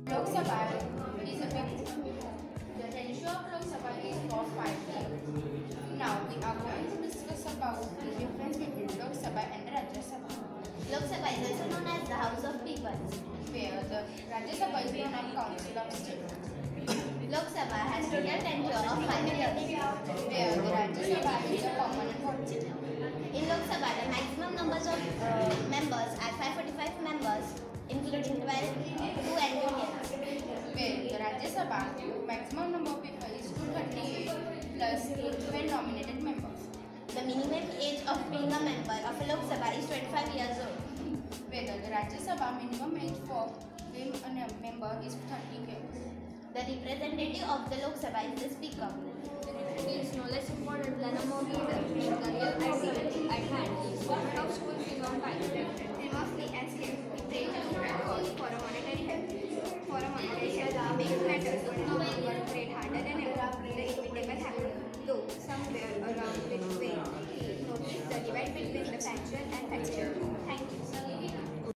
Lok Sabha is a big. The ratio of Lok Sabha is for 5. Now we are going to discuss about the difference between Lok Sabha and Rajya Sabha. Lok Sabha is also known as the House of People, Where the Rajya Sabha is known as Council of State. Lok Sabha has total tenure of 5 years. Where the Rajya Sabha is a permanent body. In Lok Sabha, the maximum numbers of members are 545 members, including 2 and unions. Where the Rajya Sabha maximum number of people is 238 plus 12 nominated members. The minimum age of being a member of a Lok Sabha is 25 years old. Where the Rajya Sabha minimum age for being a member is 30 years. The representative of the Lok Sabha is the Speaker. He is no less important than a more leader. The real activity at hand is what of school fees on time. Mostly as here, we pray to call for a monetary help. For a monetary help, we make matters work great harder than ever. The inevitable happened, though somewhere around midway, he noticed the divide between the factual and factual. Thank you.